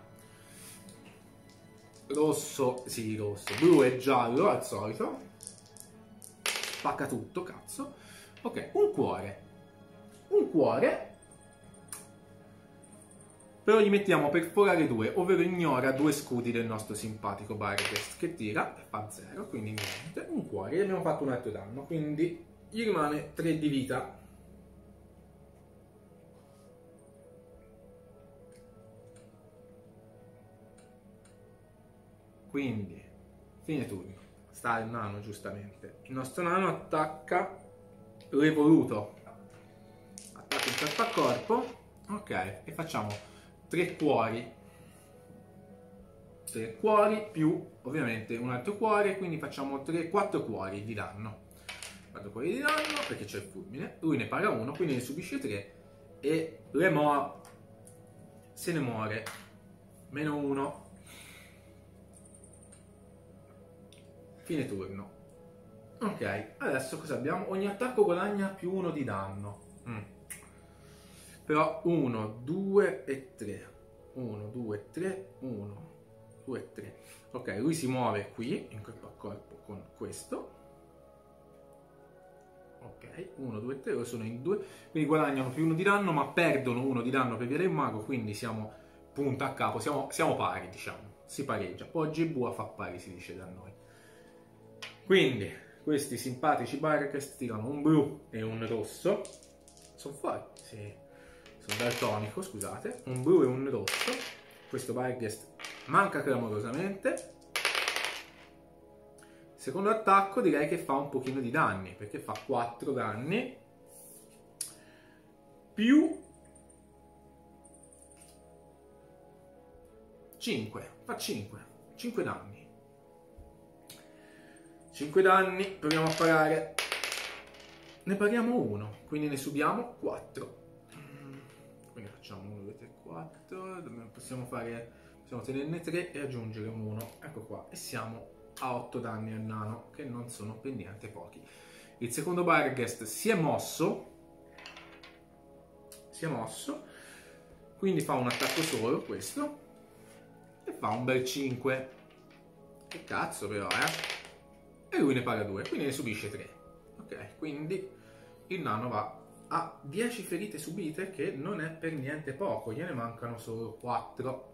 Rosso, sì, rosso, blu e giallo al solito. Spacca tutto, cazzo. Ok, un cuore. Un cuore. Però gli mettiamo perforare due, ovvero ignora due scudi del nostro simpatico Barghest che tira e fa zero, quindi niente. Un cuore, e abbiamo fatto un altro danno, quindi gli rimane tre di vita. Quindi, fine turno. Sta il nano, giustamente. Il nostro nano attacca l'evoluto. Attacca il corpo a corpo. Ok, e facciamo tre cuori. tre cuori più, ovviamente, un altro cuore, quindi facciamo tre, quattro cuori di danno. quattro cuori di danno, perché c'è il fulmine. Lui ne para uno, quindi ne subisce tre. E l'Emoa se ne muore. Meno uno. Fine turno. Ok, adesso cosa abbiamo? Ogni attacco guadagna più uno di danno. Mm. Però uno, due e tre. uno, due, tre, uno, due, tre. Ok, lui si muove qui, in corpo a corpo, con questo. Ok, uno, due, tre, sono in due. Quindi guadagnano più uno di danno, ma perdono uno di danno per via del mago, quindi siamo punta a capo, siamo, siamo pari, diciamo. Si pareggia. Poi G B a fa pari, si dice da noi. Quindi questi simpatici Barghest tirano un blu e un rosso. Sono forti, sì. Sono daltonico, scusate. Un blu e un rosso. Questo Barghest manca clamorosamente. Secondo attacco direi che fa un pochino di danni, perché fa quattro danni. Più cinque. Fa cinque. cinque danni. cinque danni, proviamo a parare. ne paghiamo uno, quindi ne subiamo quattro. Quindi facciamo uno, due, tre, quattro, possiamo fare, possiamo tenerne tre e aggiungere un uno, ecco qua, e siamo a otto danni al nano, che non sono per niente pochi. Il secondo Barghest si è mosso, si è mosso, quindi fa un attacco solo, questo, e fa un bel cinque. Che cazzo però, eh? E lui ne paga due, quindi ne subisce tre. Ok, quindi il nano va a dieci ferite subite, che non è per niente poco, gliene mancano solo quattro.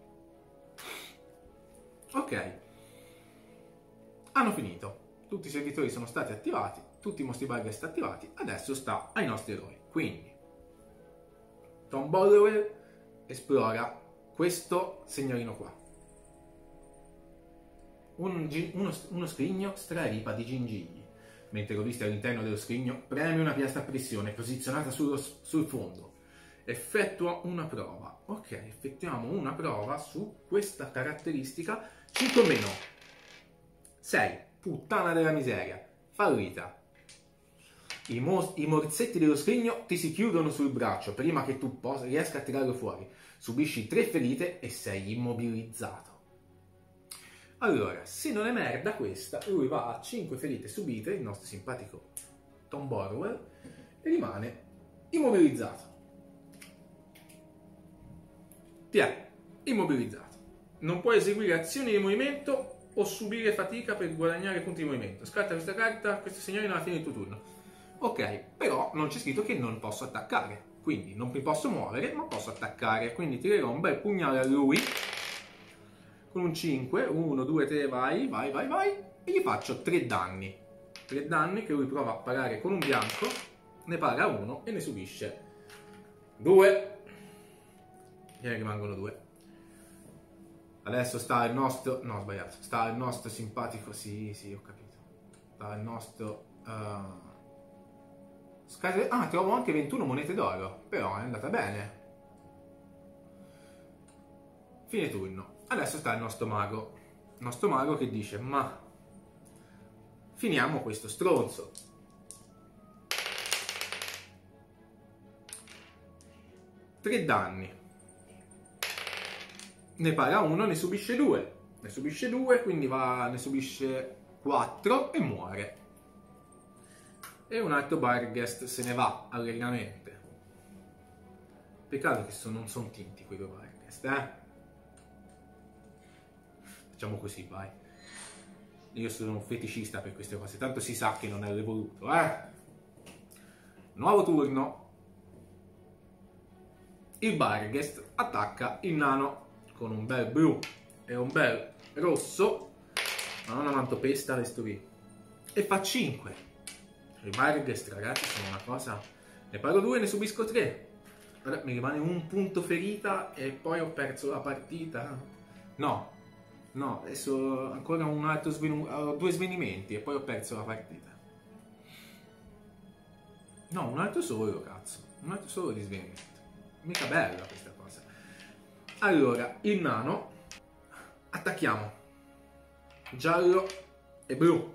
Ok, hanno finito, tutti i servitori sono stati attivati, tutti i mostri Barghest attivati, adesso sta ai nostri eroi. Quindi Tom Bollowell esplora questo segnorino qua, un, uno, uno scrigno straripa di gingigli. Mentre lo viste all'interno dello scrigno, preme una piastra a pressione posizionata sullo, sul fondo. Effettua una prova. Ok, effettuiamo una prova su questa caratteristica. cinque o meno. sei. Puttana della miseria. Fallita. I, mo I morsetti dello scrigno ti si chiudono sul braccio prima che tu riesca a tirarlo fuori. Subisci tre ferite e sei immobilizzato. Allora, se non è merda questa, lui va a cinque ferite subite, il nostro simpatico Tom Bollowell, e rimane immobilizzato. Ti è immobilizzato. Non puoi eseguire azioni di movimento o subire fatica per guadagnare punti di movimento. Scarta questa carta, questo segnale alla fine del tuo turno. Ok, però non c'è scritto che non posso attaccare, quindi non mi posso muovere, ma posso attaccare. Quindi tirerò un bel pugnale a lui con un cinque, uno, due, tre, vai, vai, vai, vai, e gli faccio tre danni. tre danni che lui prova a parare con un bianco, ne paga uno e ne subisce due. Ne rimangono due. Adesso sta il nostro, no, ho sbagliato, sta il nostro simpatico, sì, sì, ho capito. Sta il nostro, uh... Scar ah, trovo anche ventuno monete d'oro, però è andata bene. Fine turno. Adesso sta il nostro mago. Il nostro mago che dice, ma finiamo questo stronzo. Tre danni. Ne paga uno, ne subisce due. Ne subisce due, quindi va, ne subisce quattro e muore. E un altro Barghest se ne va allegramente. Peccato che sono, non sono tinti quei due Barghest, eh? Facciamo così, vai. Io sono un feticista per queste cose, tanto si sa che non è voluto, eh? Nuovo turno. Il Barghest attacca il nano con un bel blu e un bel rosso, ma non amanto pesta, resto lì. E fa cinque. I Barghest, ragazzi, sono una cosa. Ne pago due e ne subisco tre. Allora, mi rimane un punto ferita e poi ho perso la partita. No. No, adesso ancora un altro sven- ho due svenimenti e poi ho perso la partita. No, un altro solo, cazzo. Un altro solo di svenimento. Mica bella questa cosa. Allora, il nano. Attacchiamo. Giallo e blu.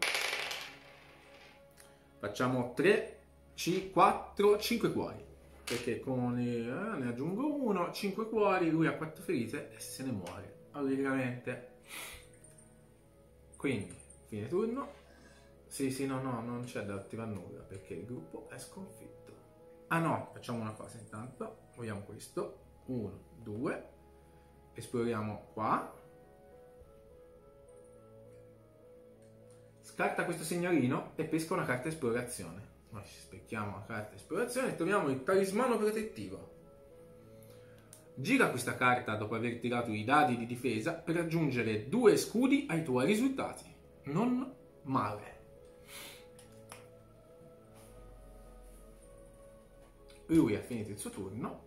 Facciamo tre, quattro, cinque cuori. Perché con il, eh, ne aggiungo uno, cinque cuori, lui ha quattro ferite e se ne muore allegramente. Quindi, fine turno. Sì, sì, no, no, non c'è da attivare nulla perché il gruppo è sconfitto. Ah no, facciamo una cosa intanto. Vogliamo questo. Uno, due. Esploriamo qua. Scarta questo segnalino e pesca una carta esplorazione. Noi specchiamo la carta esplorazione e troviamo il talismano protettivo. Gira questa carta dopo aver tirato i dadi di difesa per aggiungere due scudi ai tuoi risultati. Non male. Lui ha finito il suo turno.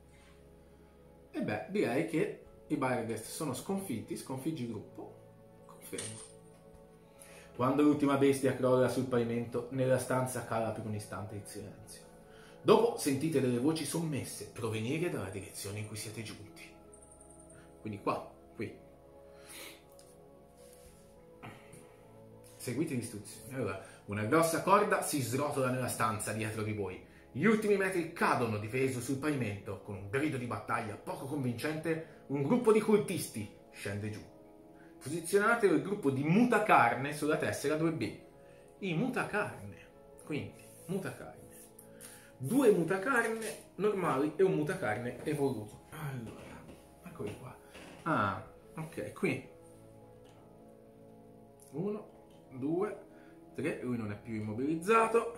E beh, direi che i Barghest sono sconfitti. Sconfiggi il gruppo. Confermo. Quando l'ultima bestia crolla sul pavimento, nella stanza cala per un istante il silenzio. Dopo sentite delle voci sommesse provenire dalla direzione in cui siete giunti. Quindi qua, qui. Seguite le istruzioni. Allora, Una grossa corda si srotola nella stanza dietro di voi. Gli ultimi metri cadono difeso sul pavimento. Con un grido di battaglia poco convincente, un gruppo di cultisti scende giù. Posizionate il gruppo di mutacarne sulla tessera due B. I mutacarne. Quindi, mutacarne. Due mutacarne normali e un mutacarne evoluto. Allora, eccoli qua. Ah, ok, qui. Uno, due, tre. Lui non è più immobilizzato.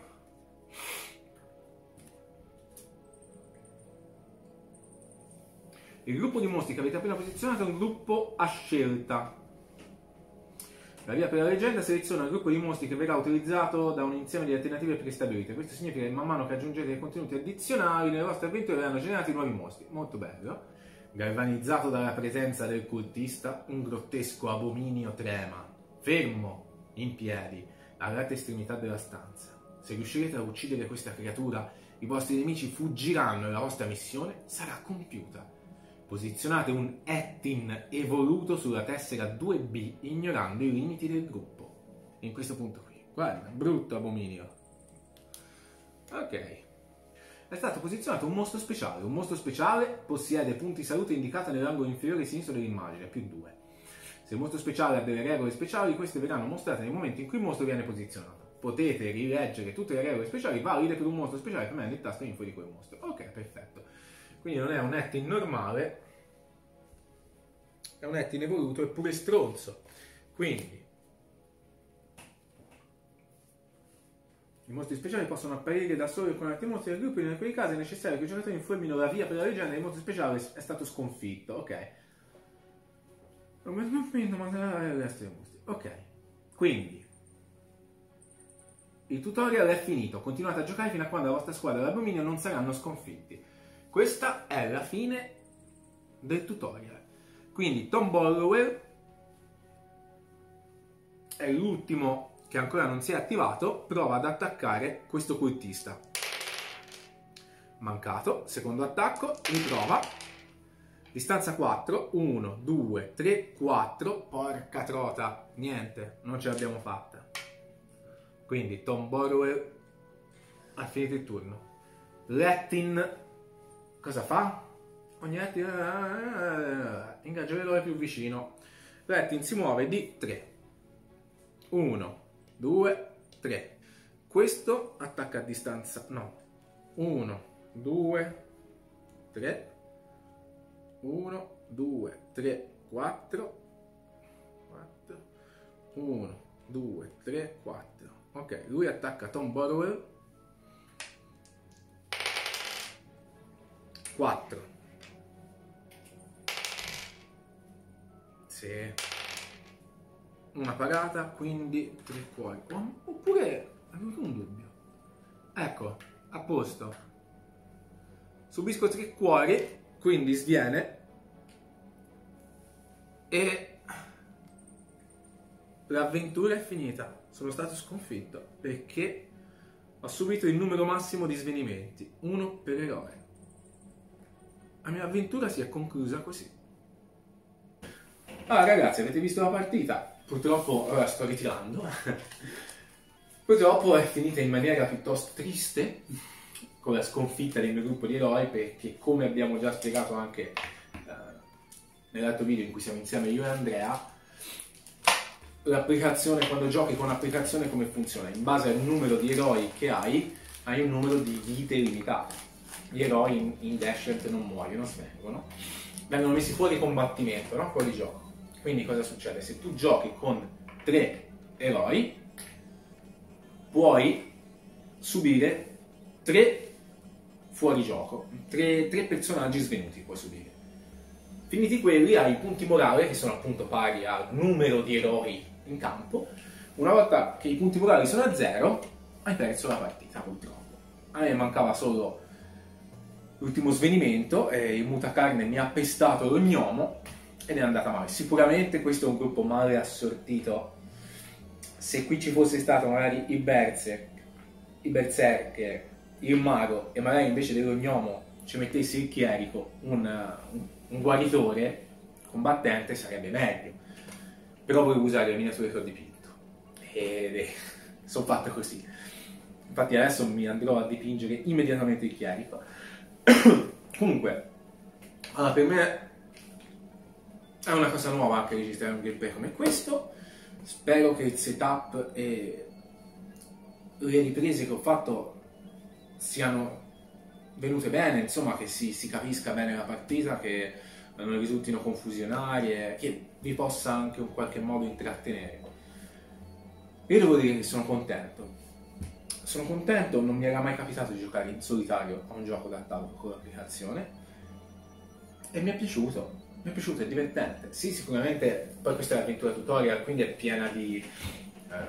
Il gruppo di mostri che avete appena posizionato è un gruppo a scelta. La via per la leggenda seleziona il gruppo di mostri che verrà utilizzato da un insieme di alternative prestabilite. Questo significa che man mano che aggiungete contenuti addizionali nelle vostre avventure verranno generati nuovi mostri. Molto bello. Galvanizzato dalla presenza del cultista, un grottesco abominio trema, fermo, in piedi, all'alta estremità della stanza. Se riuscirete a uccidere questa creatura, i vostri nemici fuggiranno e la vostra missione sarà compiuta. Posizionate un Ettin evoluto sulla tessera due B ignorando i limiti del gruppo. In questo punto qui. Guarda, brutto abominio. Ok. È stato posizionato un mostro speciale. Un mostro speciale possiede punti salute indicati nell'angolo inferiore sinistro dell'immagine, più due. Se il mostro speciale ha delle regole speciali, queste verranno mostrate nel momento in cui il mostro viene posizionato. Potete rileggere tutte le regole speciali valide per un mostro speciale premendo il tasto info di quel mostro. Ok, perfetto. Quindi non è un Ettin normale, è un Ettin evoluto, eppure stronzo. Quindi i mostri speciali possono apparire da soli con altri mostri del gruppo, in alcuni casi è necessario che i giocatori informino la via per la leggenda del mostro speciale è stato sconfitto. Ok. Ok. Quindi il tutorial è finito. Continuate a giocare fino a quando la vostra squadra e l'abominio non saranno sconfitti. Questa è la fine del tutorial. Quindi Tom Borrowell è l'ultimo che ancora non si è attivato. Prova ad attaccare questo cultista. Mancato. Secondo attacco. Riprova. Distanza quattro. uno, due, tre, quattro. Porca trota. Niente. Non ce l'abbiamo fatta. Quindi Tom Borrowell ha finito il turno. Lettin cosa fa? Ogni Lettin ingaggia l'eroe più vicino. Lettin si muove di tre. uno, due, tre. Questo attacca a distanza. No. uno, due, tre. uno, due, tre, quattro. quattro. uno, due, tre, quattro. Ok, lui attacca Tom Borrowell. quattro. Sì. Una parata, quindi tre cuori. Oppure avevo un dubbio. Ecco, a posto. Subisco tre cuori, quindi sviene. E l'avventura è finita. Sono stato sconfitto perché ho subito il numero massimo di svenimenti, uno per eroe. La mia avventura si è conclusa così. Allora ragazzi, avete visto la partita? Purtroppo ora sto ritirando. Purtroppo è finita in maniera piuttosto triste, con la sconfitta del mio gruppo di eroi, perché come abbiamo già spiegato anche eh, nell'altro video in cui siamo insieme io e Andrea, l'applicazione, quando giochi con l'applicazione come funziona? In base al numero di eroi che hai, hai un numero di vite limitato. Gli eroi in, in Descent non muoiono, svengono, vengono messi fuori combattimento, no? Fuori gioco. Quindi cosa succede? Se tu giochi con tre eroi, puoi subire tre fuori gioco, tre, tre personaggi svenuti puoi subire. Finiti quelli hai i punti morali, che sono appunto pari al numero di eroi in campo. Una volta che i punti morali sono a zero, hai perso la partita, purtroppo. A me mancava solo l'ultimo svenimento e il mutacarne mi ha pestato lo gnomo ed è andata male. Sicuramente questo è un gruppo male assortito. Se qui ci fosse stato magari il berserk, il berserker, il mago e magari invece dello gnomo ci mettessi il chierico, un, un, un guaritore combattente, sarebbe meglio. Però volevo usare le miniature col dipinto ed è sono fatte così. Infatti adesso mi andrò a dipingere immediatamente il chierico. Comunque, allora, per me è una cosa nuova anche registrare un gameplay come questo. Spero che il setup e le riprese che ho fatto siano venute bene, insomma, che si, si capisca bene la partita, che non risultino confusionarie, che vi possa anche in qualche modo intrattenere. Io devo dire che sono contento. Sono contento, non mi era mai capitato di giocare in solitario a un gioco da tavolo con l'applicazione e mi è piaciuto, mi è piaciuto, è divertente. Sì, sicuramente, poi questa è l'avventura tutorial, quindi è piena di, eh,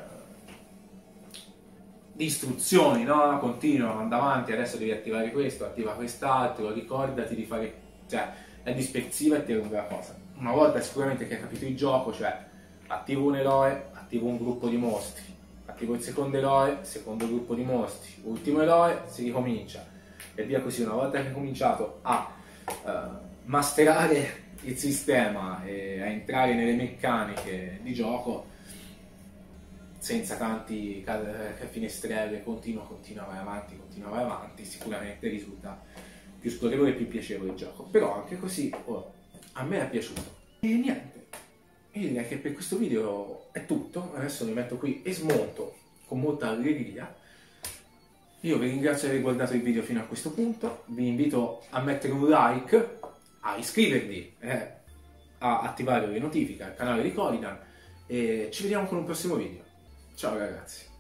di istruzioni, no? Continua, anda avanti, adesso devi attivare questo, attiva quest'altro, ricordati di fare... cioè, è dispersiva e ti allunga la cosa. Una volta sicuramente che hai capito il gioco, cioè attivo un eroe, attivo un gruppo di mostri, attivo il secondo eroe, secondo gruppo di mostri, ultimo eroe, si ricomincia e via così. Una volta che hai cominciato a uh, masterare il sistema e a entrare nelle meccaniche di gioco senza tanti finestrelle, continua, continua, vai avanti, continua, vai avanti, sicuramente risulta più scorrevole e più piacevole il gioco. Però anche così oh, a me è piaciuto. E niente, io direi che per questo video è tutto. Adesso mi metto qui e smonto con molta allegria. Io vi ringrazio di aver guardato il video fino a questo punto, vi invito a mettere un like, a iscrivervi e a attivare le notifiche al canale di Colidan e ci vediamo con un prossimo video. Ciao ragazzi!